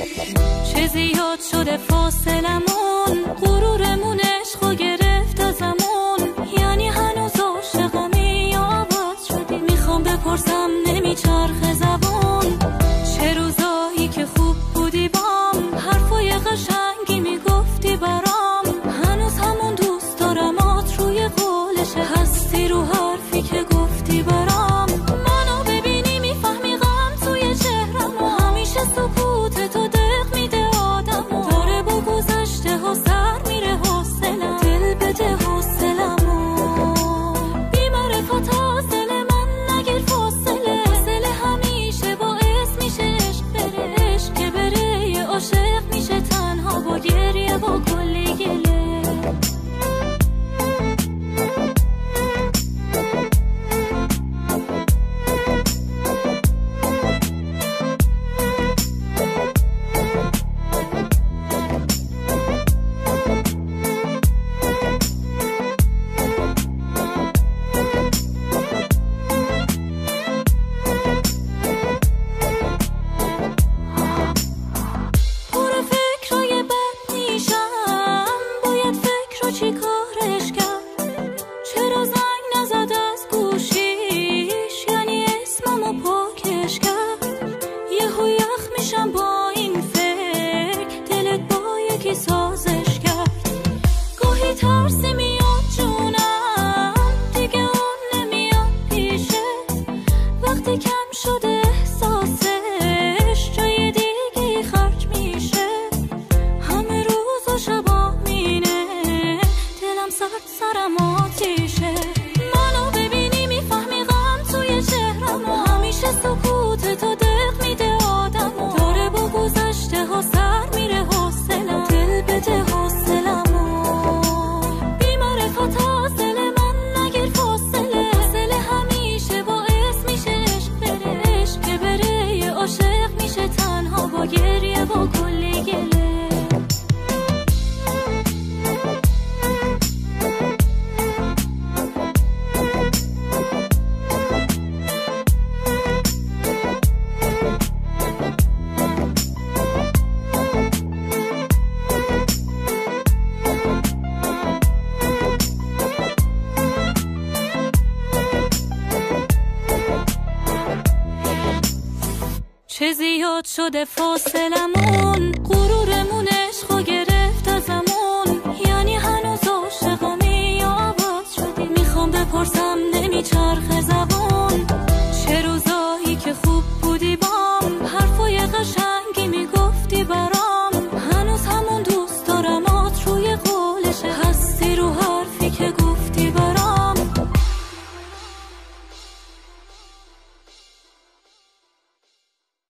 چه زیاد شده فاصلمون، غرورمون عشقو گرفت ازمون. یعنی هنوز عاشقمی یا عوض شدی؟ میخوام بپرسم نمیچرخه زبون. چه روزایی که خوب بودی بام، حرفای قشنگی میگفتی برام. هنوز همون دوست دارمات روی قولشه، هستی رو حرفی که گفتی برام. منو ببینی میفهمی غم توی چهرم، و همیشه سکوت تو دق میده آدمو. داره با گذشته ها سر میره حوصلم، دل بده حوصلمو. بی معرفت حاصل من نگیر فاصله، فاصله همیشه باعث میشه عشق بره. عشق که بره یه عاشق میشه تنها با گریه با کلی گله. چی کارش کرد؟ چرا زنگ نزد از گوشیش؟ یعنی اسممو پاکش کرد. یهو یخ میشم با این فکر، دلت با یکی سازش کرد. گاهی ترسی میاد جونم، دیگه اون نمیاد پیشت. وقتی کم شده احساسش، جای دیگه خرج میشه. همه روز و شبا سرم آتیشه. منو ببینی میفهمی غم توی چهرم، و همیشه سکوت تو دق میده آدمو. داره با گذشته ها سر میره حوصلم، دل بده حوصلمو. بی معرفت حاصل من نگیر فاصله، فاصله همیشه باعث میشه عشق بره. عشق که بره یه عاشق میشه تنها با گریه با کلی گله. چه زیاد شده فاصلمون، غرورمون عشقو گرفت ازمون. یعنی هنوز عاشقمی یا عوض شدی؟ میخوام بپرسم نمیچرخه زبون. چه روزایی که خوب